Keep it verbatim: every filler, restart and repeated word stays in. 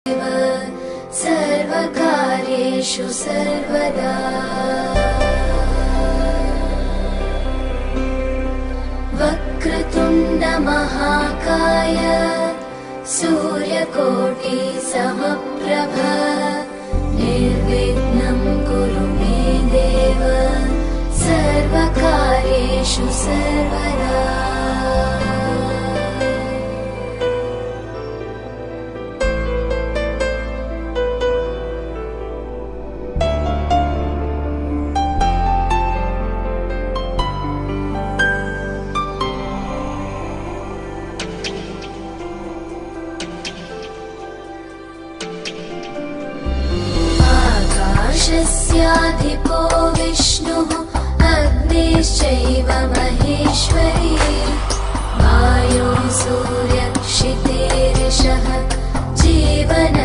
सर्वकार्येषु सर्वदा वक्रतुण्ड महाकाय सूर्यकोटि समप्रभ निर्विघ्नं कुरु मे देव सर्वकार्येषु सर्वदा। आकाशस्याधिपो विष्णुः अग्निश्चैव महेश्वरी वायुः सूर्यः क्षितिः